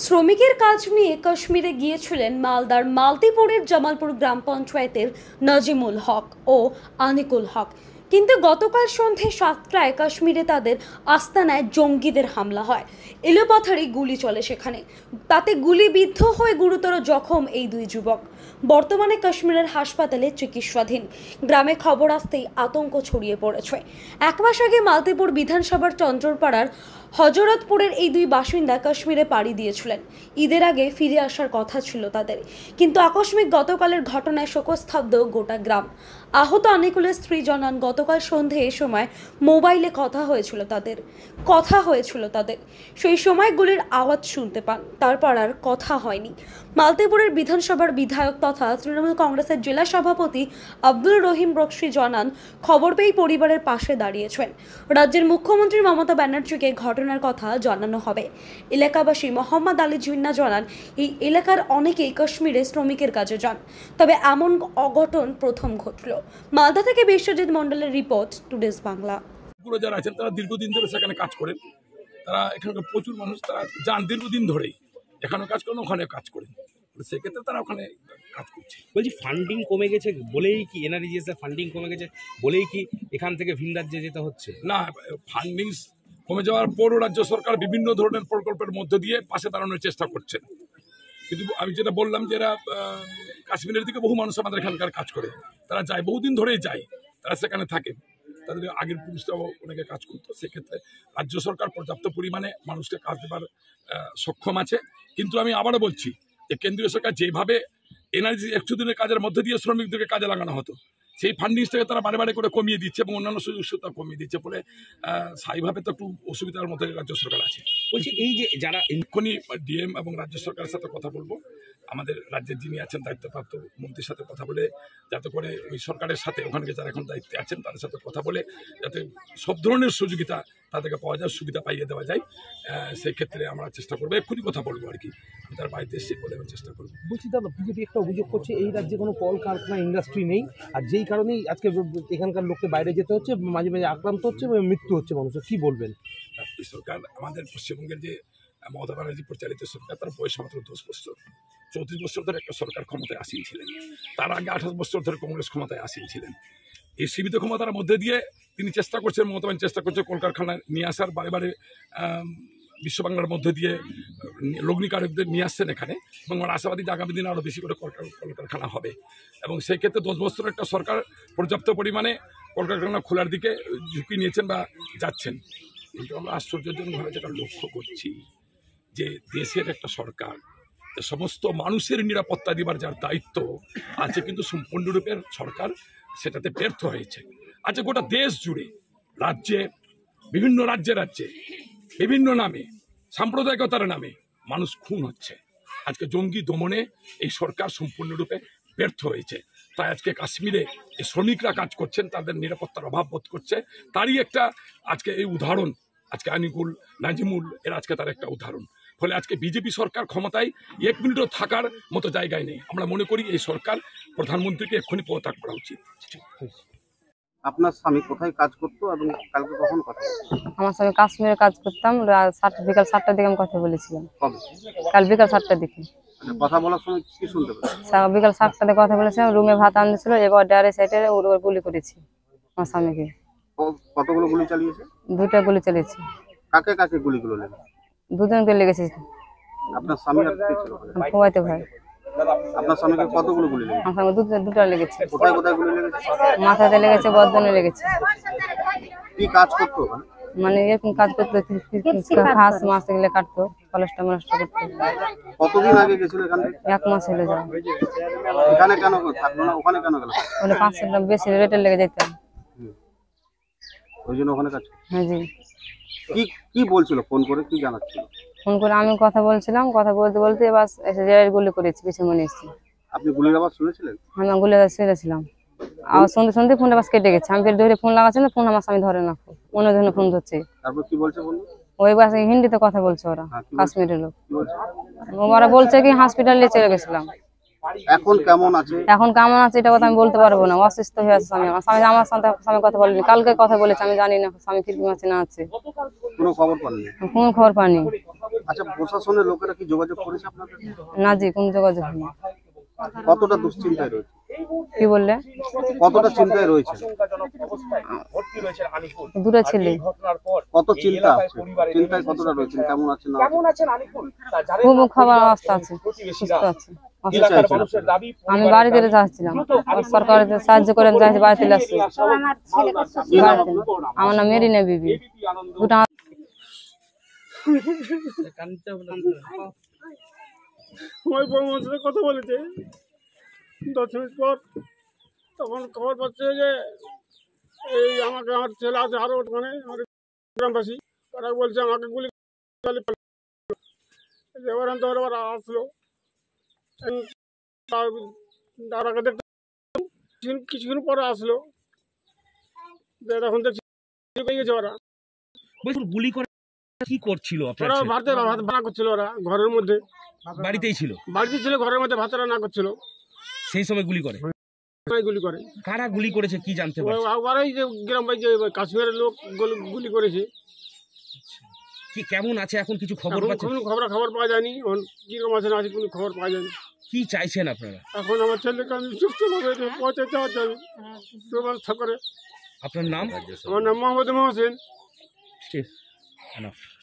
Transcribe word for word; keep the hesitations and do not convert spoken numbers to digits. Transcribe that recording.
শ্রমিকের কাজ নিয়ে কাশ্মীরে গিয়েছিলেন মালদার মালতীপুরের জামালপুর গ্রাম পঞ্চায়েতের নাজিমুল হক ও আনিকুল হক, কিন্তু গতকাল সন্ধে সাতটায় কাশ্মীরে তাদের আস্তানায় জঙ্গিদের হামলা হয়। এলোপাথারি গুলি চলে সেখানে, তাতে গুলিবিদ্ধ হয়ে গুরুতর জখম এই দুই যুবক। বর্তমানে কাশ্মীরের হাসপাতালে চিকিৎসাধীন। গ্রামে খবর আসতেই আতঙ্ক ছড়িয়ে পড়েছে। এক মাস আগে মালতীপুর বিধানসভার চন্দ্রপাড়ার হজরতপুরের এই দুই বাসিন্দা কাশ্মীরে পাড়ি দিয়েছিলেন। ঈদের আগে ফিরে আসার কথা ছিল তাদের, কিন্তু আকস্মিক গতকালের ঘটনায় শোকস্তব্ধ গোটা গ্রাম। আহত আনিকুলের স্ত্রী জানান, গতকাল সন্ধে এ সময় মোবাইলে কথা হয়েছিল তাদের কথা হয়েছিল তাদের সেই সময় গুলির আওয়াজ শুনতে পান, তারপর আর কথা হয়নি। মালতীপুরের বিধানসভার বিধায়ক তথা তৃণমূল কংগ্রেসের জেলা সভাপতি আব্দুল রহিম বক্সি জানান, খবর পেয়ে পরিবারের পাশে দাঁড়িয়েছেন। রাজ্যের মুখ্যমন্ত্রী মমতা ব্যানার্জিকে ঘটনার কথা জানানো হবে। এলাকাবাসী মোহাম্মদ আলী জিন্না জানান, এই এলাকার অনেকেই কাশ্মীরে শ্রমিকের কাজে যান, তবে এমন অঘটন প্রথম ঘটল। মালদা থেকে বিশ্বজিৎ মন্ডলের রিপোর্ট, টুডেজ বাংলা। যারা আছেন তারা দীর্ঘদিন ধরে সেখানে কাজ করেন, তারা এখানকার প্রচুর মানুষ তারা যান দীর্ঘদিন ধরেই, এখানে কাজ করেন ওখানে কাজ করেন, সেক্ষেত্রে তারা ওখানে কাজ করছে। বলছি ফান্ডিং কমে গেছে বলেই কি এনআরজিএস এর ফান্ডিং কমে গেছে বলেই কি এখান থেকে ভিন রাজ্যে যেতে হচ্ছে? না, ফান্ডিং কমে যাওয়ার পরও রাজ্য সরকার বিভিন্ন ধরনের প্রকল্পের মধ্য দিয়ে পাশে দাঁড়ানোর চেষ্টা করছেন, কিন্তু আমি যেটা বললাম যে এরা কাশ্মীরের দিকে বহু মানুষ আমাদের এখানকার কাজ করে, তারা যায় বহুদিন ধরেই যায়, তারা সেখানে থাকে, তাদের আগের পুরুষরাও অনেকে কাজ করতো। সেক্ষেত্রে রাজ্য সরকার পর্যাপ্ত পরিমাণে মানুষকে কাজ দেবার সক্ষম আছে। কিন্তু আমি আবারও বলছি যে কেন্দ্রীয় সরকার যেভাবে এনার্জি একশো দিনের কাজের মধ্যে দিয়ে শ্রমিকদেরকে কাজে লাগানো হতো, সেই ফান্ডিংসটাকে তারা বারে বারে করে কমিয়ে দিচ্ছে এবং অন্যান্য সুযোগ সুবিধা কমিয়ে দিচ্ছে বলে স্থায়ীভাবে তো একটু অসুবিধার মধ্যে রাজ্য সরকার আছে। বলছি এই যে যারা এক্ষুনি ডিএম এবং রাজ্য সরকারের সাথে কথা বলবো, আমাদের রাজ্যের যিনি আছেন দায়িত্বপ্রাপ্ত মন্ত্রীর সাথে কথা বলে, যাতে করে ওই সরকারের সাথে ওখানে যারা এখন দায়িত্বে আছেন তাদের সাথে কথা বলে যাতে সব ধরনের সুযোগিতা তাদেরকে পাওয়া যায়, সুবিধা পাইয়ে দেওয়া যায়, সেই ক্ষেত্রে আমরা চেষ্টা করবো। এক্ষুনি কথা বলবো আর কি, আমি তার বাড়িতে এসে বলে আমি চেষ্টা করবো। বলছি দাদা, বিজেপি একটা অভিযোগ করছে এই রাজ্যে কোনো কল কারখানা ইন্ডাস্ট্রি নেই, আর যেই কারণেই আজকে এখানকার লোককে বাইরে যেতে হচ্ছে, মাঝে মাঝে আক্রান্ত হচ্ছে এবং মৃত্যু হচ্ছে মানুষের। কি বলবেন? এই সরকার, আমাদের পশ্চিমবঙ্গের যে মমতা ব্যানার্জি পরিচালিত সরকার, তার বয়স মাত্র দশ বছর চৌত্রিশ বছর ধরে একটা সরকার ক্ষমতায় আসীনছিলেন। তার আগে আঠাশ বছর ধরে কংগ্রেস ক্ষমতায় আসীনছিলেন। এই সীমিত ক্ষমতার মধ্যে দিয়ে তিনি চেষ্টা করছেন, মমতা ব্যানার্জি চেষ্টা করছে কলকারখানা নিয়ে আসার, বারে বারে বিশ্ব বাংলার মধ্যে দিয়ে লগ্নিকারকদের নিয়ে আসছেন এখানে, এবং আমার আশাবাদী যে আগামী দিনে আরও বেশি করে কলকারখানা হবে। এবং সেই ক্ষেত্রে দশ বছরের একটা সরকার পর্যাপ্ত পরিমাণে কলকারখানা খোলার দিকে ঝুঁকি নিয়েছেন বা যাচ্ছেন। কিন্তু আমরা আশ্চর্যজনকভাবে যেটা লক্ষ্য করছি যে দেশের একটা সরকার সমস্ত মানুষের নিরাপত্তা দেবার যার দায়িত্ব আছে, কিন্তু সম্পূর্ণরূপে সরকার সেটাতে ব্যর্থ হয়েছে। আজকে গোটা দেশ জুড়ে রাজ্যে, বিভিন্ন রাজ্যে রাজ্যে বিভিন্ন নামে, সাম্প্রদায়িকতার নামে মানুষ খুন হচ্ছে। আজকে জঙ্গি দমনে এই সরকার সম্পূর্ণরূপে ব্যর্থ হয়েছে। তাই আজকে কাশ্মীরে এই শ্রমিকরা কাজ করছেন, তাদের নিরাপত্তার অভাব বোধ করছে। তারই একটা আজকে এই উদাহরণ, আজকে আনিকুল, নাজিমুল, এর আজকে তার একটা উদাহরণ। ফলে আজকে বিজেপি সরকার ক্ষমতায় এক মিনিটও থাকার মতো জায়গায় নেই। আমরা মনে করি এই সরকার প্রধানমন্ত্রীকে এক্ষুনি পদত্যাগ করা উচিত। আপনার স্বামী কোথায় কাজ করতো এবং কালকে কখন কথা? আমার স্বামী কাশ্মীরে কাজ করতাম, বিকাল সাতটার দিকে আমি কথা বলেছিলাম। কবে? কাল বিকাল সাতটার দিকে। কথা বলার সময় কি শুনতে পেলেন? বিকাল সাতটাতে কথা বলেছিলাম, রুমে ভাত আনছিল, এবার ডারে সাইডে ওর গুলি করেছি আমার স্বামীকে। কতগুলো গুলি চালিয়েছে? দুটা গুলি চালিয়েছে। কাকে কাকে গুলিগুলো লেগেছে? দুজনকে লেগেছে। আপনার স্বামী আর কে ছিল? ফুয়াইতে ভাই। আপনার স্বামীকে কতগুলো গুলি লেগেছে? আমার স্বামী দুটো দুটো লেগেছে। কোথায় কোথায় গুলি লেগেছে? মাথাতে লেগেছে, গর্দনে লেগেছে। কি কাজ করতো? মানে এরকম কাজ করতো, ঘাস মাছ এগুলো কাটতো, কলেজটা নষ্ট করতো। কতদিন আগে গেছিল এখান থেকে? এক মাস হলো যাওয়া। এখানে কেন থাকলো না, ওখানে কেন গেল? ওখানে পাঁচশো টাকা বেশি রেটে লেগে যেতাম, ওই জন্য ওখানে কাজ। হ্যাঁ জি। কি কি বলছিল ফোন করে, কি জানাচ্ছিল? ফোন করে আমি কথা বলছিলাম, কথা বলতে বলতে বাস এসে জেরের গুলি করেছি, পিছু মনে এসেছি। আপনি গুলির আওয়াজ শুনেছিলেন? আমি গুলি আওয়াজ শুনেছিলাম, আওয়াজ শুনতে শুনতে ফোনটা বাস কেটে গেছে। আমি ফের ধরে ফোন লাগাচ্ছি না, ফোন আমার স্বামী ধরে না, অন্য জন্য ফোন ধরছে। তারপর কি বলছে বলুন? ওই বাস হিন্দিতে কথা বলছে ওরা, কাশ্মীরের লোক। ওরা বলছে কি হসপিটালে চলে গেছিলাম। এখন কেমন আছে? এখন কেমন আছে এটা কথা আমি বলতে পারবো না, অসুস্থ হয়ে আছে স্বামী। আমার স্বামী আমার সাথে স্বামী কথা বলেনি, কালকে কথা বলেছে, আমি জানি না স্বামী কিরকম আছে না আছে। কোনো খবর পাননি? কোনো খবর পাইনি। আচ্ছা, প্রশাসনের লোকেরা কি যোগাযোগ করেছে আপনাদের? না জি, কোনো যোগাযোগ হয়নি। কতটা দুশ্চিন্তায় রয়েছে? কি বললে? কতটা চিন্তায় রয়েছে? দূরে ছেলে। কত চিন্তা আছে? চিন্তায় কতটা রয়েছেন? কেমন আছেন? খুব খাবার অবস্থা আছে, সুস্থ আছে। কি চাইছেন আপনারা? আমি বাড়িতে যাচ্ছিলাম, সরকার সাহায্য করে আমি যাচ্ছি, বাড়িতে আসছি। কি নাম আপনার? আমার নাম মেরিনা বিবি। দুটা ওই বৌমার সাথে কথা বলেছে দশ মিনিট পর, তখন খবর পাচ্ছে যে এই আমাকে আমার ছেলে আছে আরও ওখানে আমার গ্রামবাসী, তারা বলছে আমাকে গুলি করে পালালো। এবার তো ওরা আসলো, তারাকে দেখতে কিছুক্ষণ পরে আসলো, যে তখন দেখছি পেয়ে গেছে ওরা। বলুন, গুলি করে কি করছিল আপনার ওরা ছেলে? ভাতে ভাত রান্না করছিল, ওরা ঘরের মধ্যে বাড়িতেই ছিল? বাড়িতে ছিল, ঘরের মধ্যে ভাত রান্না করছিল, সেই সময় গুলি করে? গুলি করে। কারা গুলি করেছে কি জানতে পারছেন? ওরাই যে গ্রামবাসী যে কাশ্মীরের লোক গুলি- গুলি করেছে। কি কেমন আছে এখন কিছু খবর এখন পাচ্ছেন? কোনো খবর খবর পাওয়া যায়নি, এখন কিরকম আছে না আছে কোনো খবর পাওয়া যায়নি। কি চাইছেন আপনারা? এখন আমার ছেলেকে আমি সুস্থভাবে পৌঁছে চাওয়া চাই, সুব্যবস্থা করে। আপনার নাম? আমার নাম মোহাম্মদ হোসেন। ঠিক, enough.